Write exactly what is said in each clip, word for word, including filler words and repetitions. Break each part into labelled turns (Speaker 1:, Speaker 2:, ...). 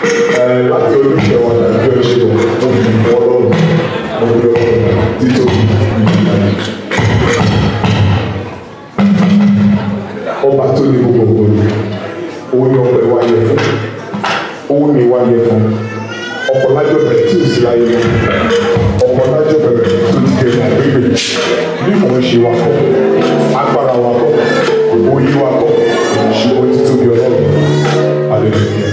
Speaker 1: láti olùṣẹ́ wọn àti ọ̀ṣẹ́ wọn mo fi ìfọ́ ọlọ́run mo fi ọlọ́run títóbi ìgbìyànjú. Ọba tó ní gbogbo ni òun ni ọpẹ́ wáyé fún òun ni wáyé fún ọ̀pọ̀ lájọ bẹ̀rẹ̀ tí ò sí láyé lọ ọ̀pọ̀ lájọ bẹ̀rẹ̀ tó ti dé ní agbègbè bí mò ń ṣe wa kọ́ agbára wa kọ́ òye wa kọ́ ṣùgbọ́n títóbi ọlọ́run hallelujah.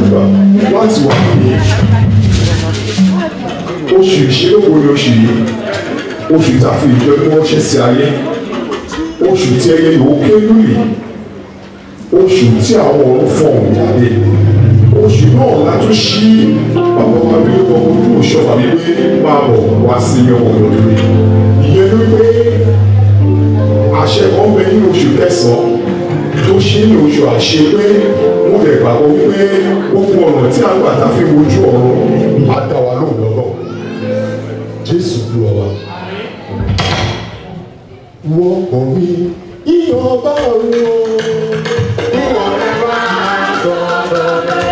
Speaker 1: gbà láti wà ní oṣù ìṣẹ́lẹ̀wò ní oṣù yìí, oṣù ìtàfin ìjọ ní wọ́n ṣe sí ayé, oṣù tí ẹyẹ yòó ké lùlì, oṣù tí àwọn ọ̀run fọ̀ ọ̀hún jáde, oṣù náà látún ṣí bàbá wa bí ó wọ́n ojú oṣù ọ̀bà mi pé máa bọ̀ wá sí mi ọmọ ọ̀dọ́ mi. Ìyẹn ló pé àṣẹ kan bẹ ní oṣù kẹsàn-án tó ṣí ní oṣù àṣẹ pé mo lè gbàgbọ́ wípé gbogbo ọ̀nà tí a ń gbà tá fi wojú ọ̀run á dá wa lóhùn lọ́dọ̀. Jésù ló wà. Wọ́n kàn mí iyọ̀ bá ọ̀run o. Ìwọ̀n rẹ̀ wá sọ̀rọ̀ rẹ̀.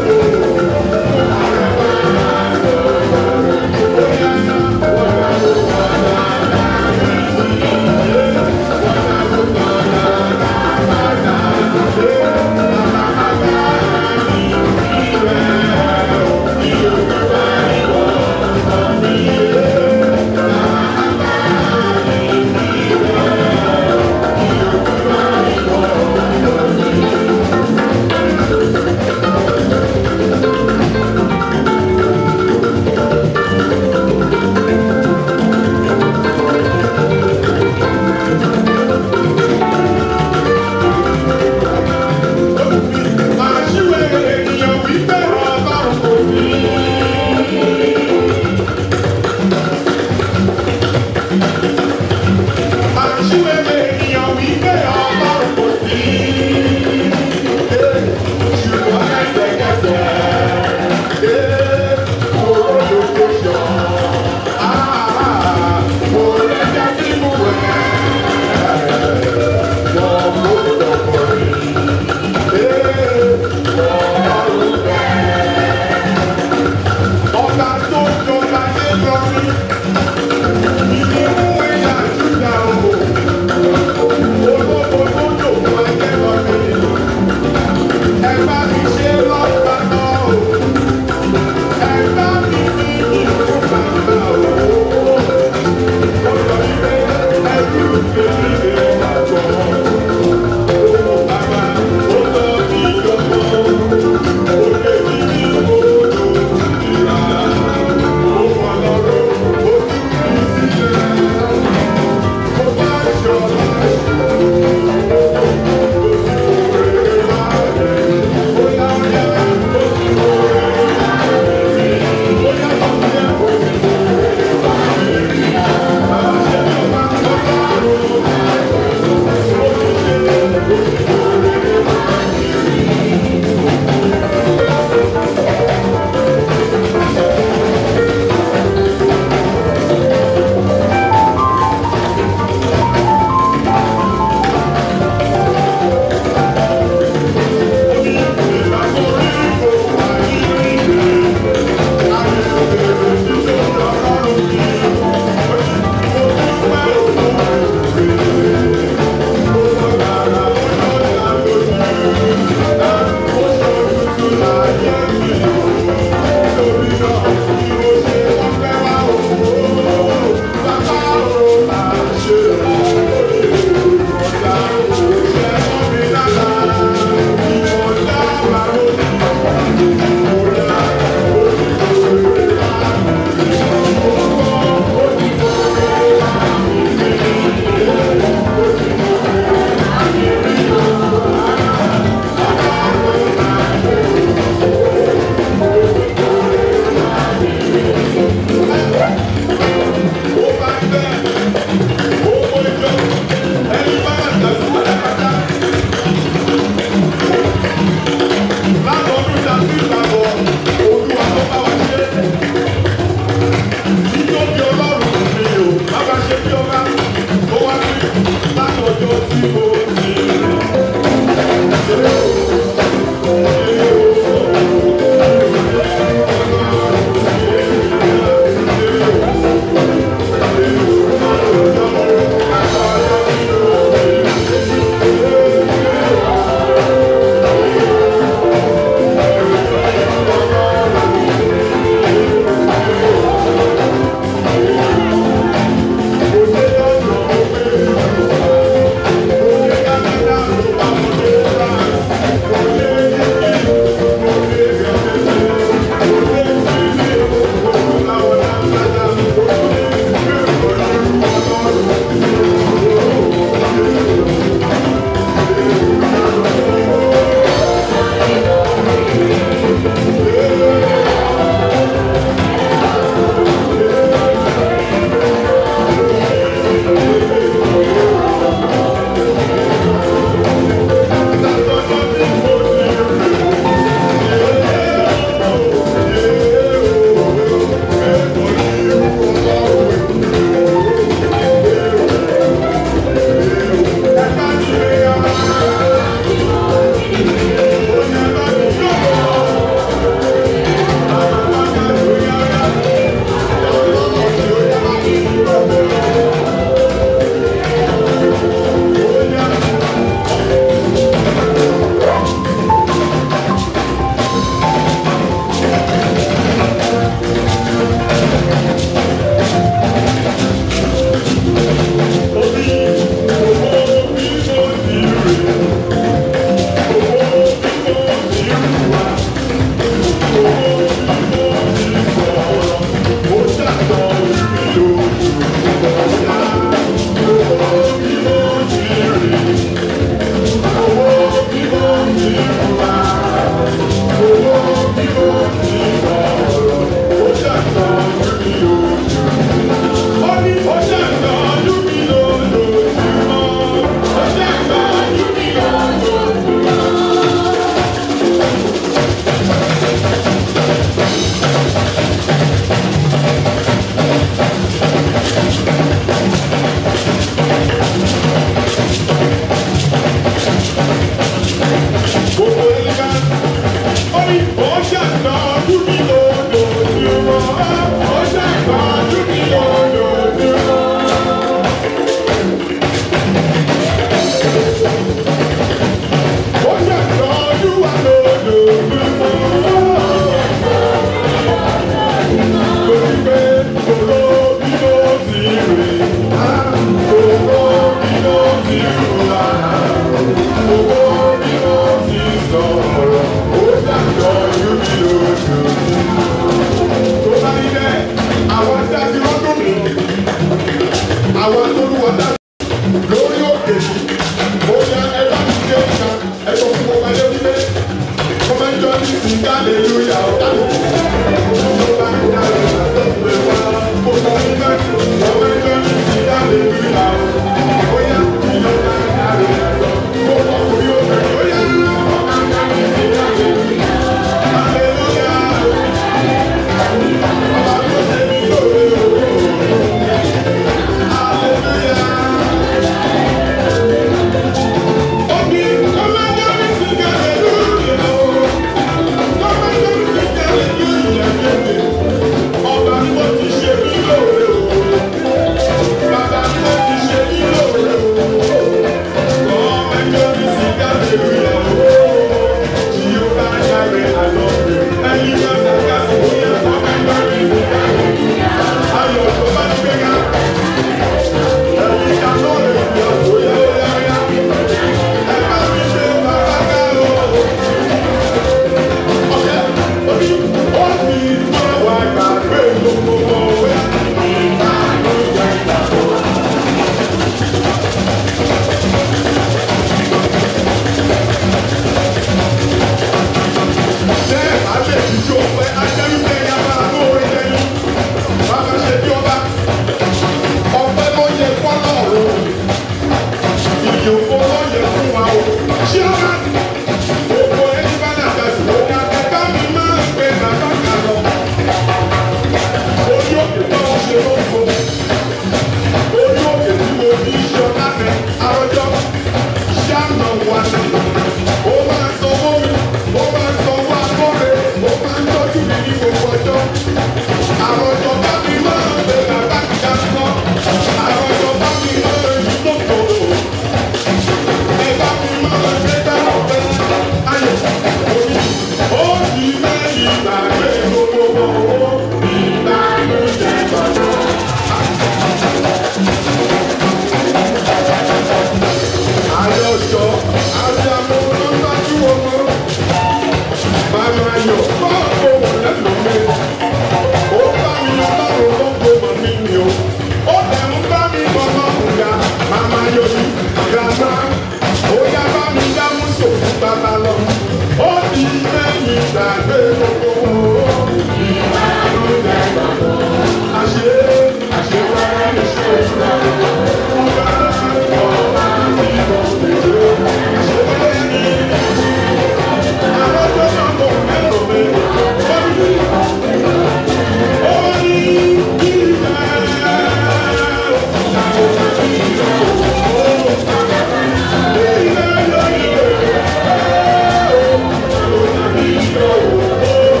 Speaker 1: Oh,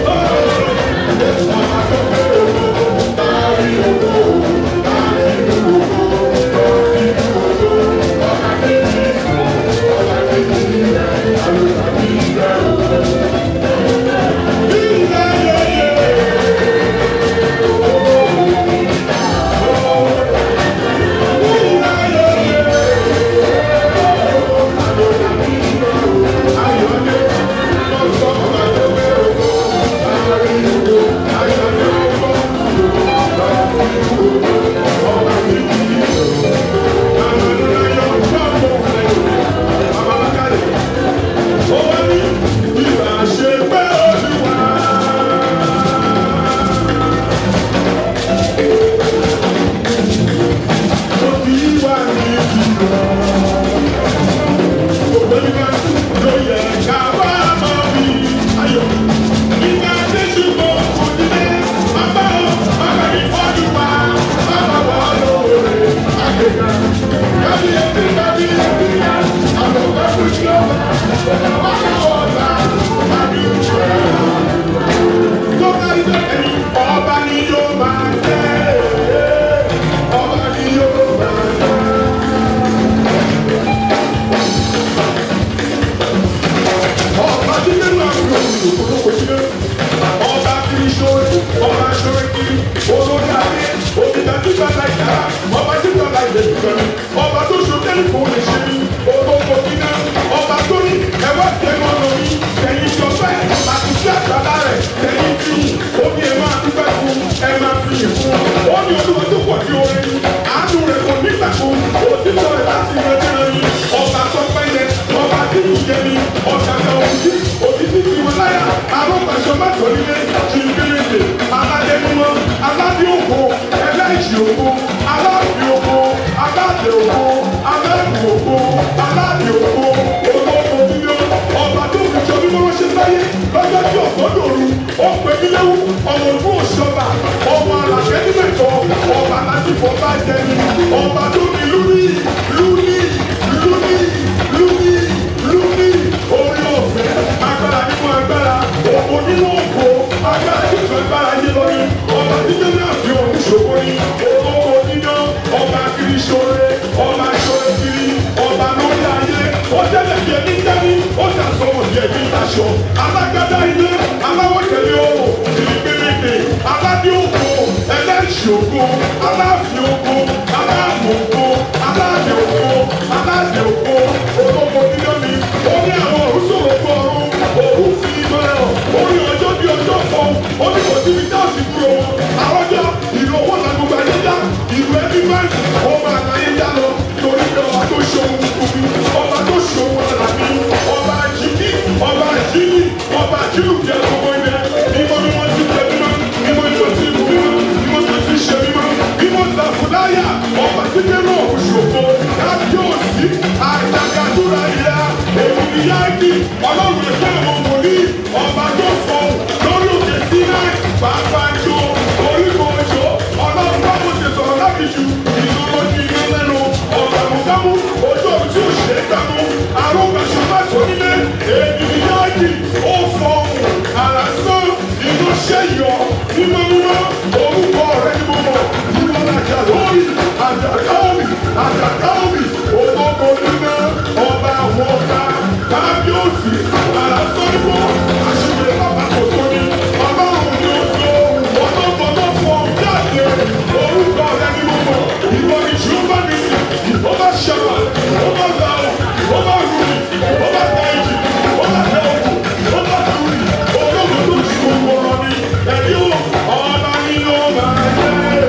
Speaker 1: ṣéwú ọmọ ògún òṣọba ọmọ àlàkẹ́ nímẹ̀tọ́ ọba láti fọba jẹni ọba tó ní lúní lúní lúní lúní lúní orí ọ̀fẹ́ agbára nínú agbára òkò nínú òkò agbára nínú agbára yé lórí ọba títí náà fi òun ṣòwò ní olówó níná ọba kiri ṣoore ọba ṣoore kiri ọba lórí ayé ó tẹ́lẹ̀ bí ẹni dání ó dà sọ́wọ́ bí ẹni daṣọ alágbádá ilé aláwọ̀ tẹ̀lé o ìgbèrèdè aládé òkò ẹlẹ́ṣin òkò aláàfin òkò aláàmù òkò aláàdé òkò aláàdé òkò olówó níná ni ó ní àwọn òrùsọ̀rọ̀ gbọ́ọ̀rùn òkú fi ìmọ̀ ẹ̀ ó ní ọjọ́ bí ọjọ́ fọ́ ó ní kò síbi tá a ti dúró àrọ́jọ́ ìlú owó làgbọ̀gbà yẹn dá ìlú ẹbí báyìí ọba àgbáyé dá lọ torí pé ọba tó ṣòwò kùkùbí ọba tó ṣòwò àlàbí ọba àjíkí ọba àjíní ọba àjílù jẹ gbogbo ilẹ̀ ìmọ̀ ni wọ́n ti jẹ mímọ́ ìmọ̀ ni wọ́n ti bù mímọ́ ìmọ̀ ni wọ́n ti ṣe mímọ́ ìmọ̀ sàfùdáyà ọba tí nínú òṣòfò kábíyèsí àjàgàdúrà ìyá èmi ni yáàgì ọlọ́run ẹ̀fọ́ àwọn wòlíì ọba tó fọ lórí òkè sínáì pàápàá jọ oríko òjò ọlọ́run bá mo ṣe sọ̀rọ̀ láti ju ìṣòro ti iná lẹ́nu ọ̀gbàmùgbàmù ojú ọ̀run tí ò ṣe é gbàmù àrùngbàṣọ bá tó nílé èmi ni yáàgì ó fọ ohun àlàsán inú ṣe yọ mímọ́ mímọ́ orúkọ rẹ ni mo mọ̀ ìwọ̀n àjàlórí àjàkáwì àjàkáwì olóko níná ọba àwọn ọba kábíyèsí àlàsán ìwọ àṣìwèrè bàbá kò tó ní ọlọ́run ni ó tó ọlọ́gbọ̀nọ́ fọ jáde orúkọ rẹ ni mo mọ̀ ìwọ ni jehova nisi ó bá ṣàwà ó bá gbà ó ó bá rúri ó bá tẹ ìjì ó bá tẹ òkú ó bá rúri olóko tó ti gbogbo ọ̀rọ̀ ni ẹ̀rí ó ọba ni ó máa jẹ́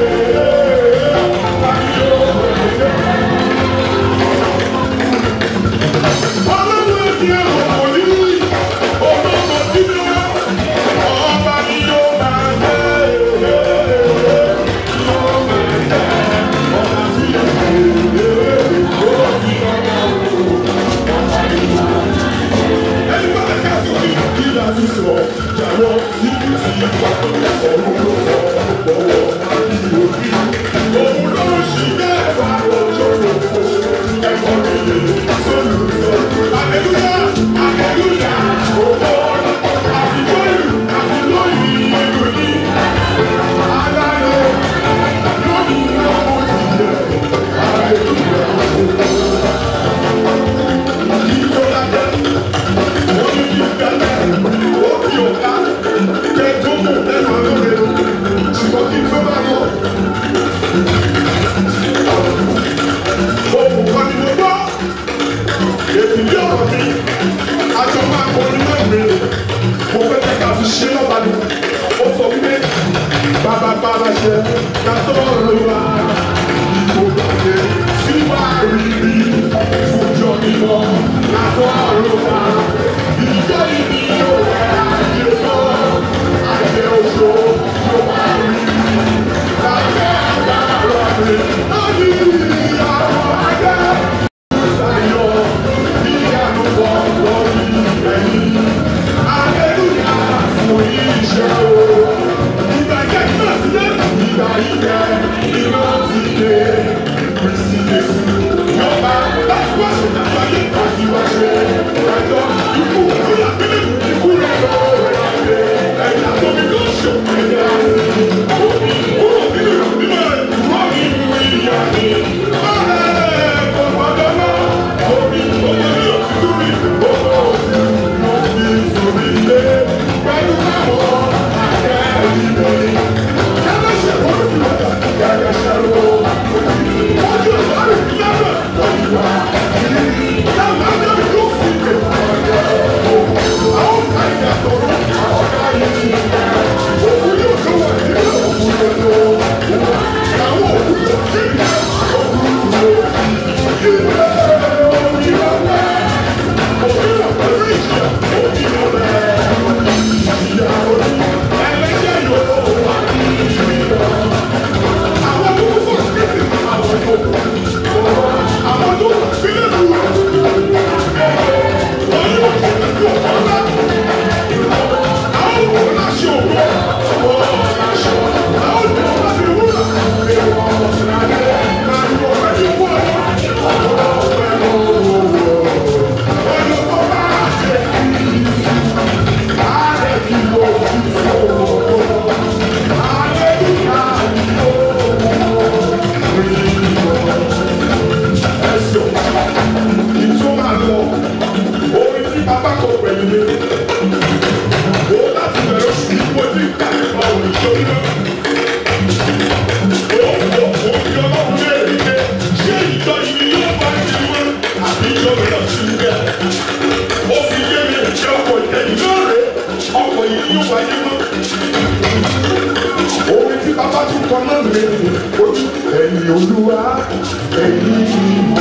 Speaker 1: ọba ni ó máa jẹ́. Ọlọ́run ti ẹ̀rọ òní olóko tí mi wá ọba ni ó máa jẹ́ ó máa jẹ́ ọba tí ó máa jẹ́ ó ti ọba òkú ọba ni ó máa jẹ́. Ẹni bá lè ká sí omi kí ni a ti sọ jàwọ́ sí ti wà ọ̀run ló fọ́ bọ̀wọ̀ àbí òbí òun ló ń ṣì bẹ́ẹ̀ bá lọ́jọ́ lóko ẹ̀kọ́ mi sólùsọ. Aleluya, aleluya, owó àfikóyù àfikóyù ìlú ní aláyé lónìí lọ́wọ́ ìjẹ́ aleluya. Ìjọba jẹ́ onídìí ìgbẹ́lẹ̀ òbí ọ̀gá kẹ́tọ́ mọ̀ lẹ́nu àlóore ṣùgbọ́n kí n tó bá yọ. Òkú kan ni mo gbọ́ ètùlé ọ̀rọ̀ mi àjọ máa kọ nínú ìwé mo fẹ́ kí ká fi ṣe lọ́ba ni ó sọ wípé bàbá bá aláṣẹ ká tó ọ̀rọ̀ wa ìbò gbàgbé síwá rírí fúnjọ mímọ́ ká tó ọ̀rọ̀ wa ìjọ ìbí yóò rẹ̀ àjẹ náà àjẹ oṣù yóò wá rírí lábẹ́ àgbàrá rẹ̀ láti ìyàwó àjẹ. Can I say Orin tí bàbá tún kọ náà lè ní ẹ̀yìn Olúwa ẹ̀yìn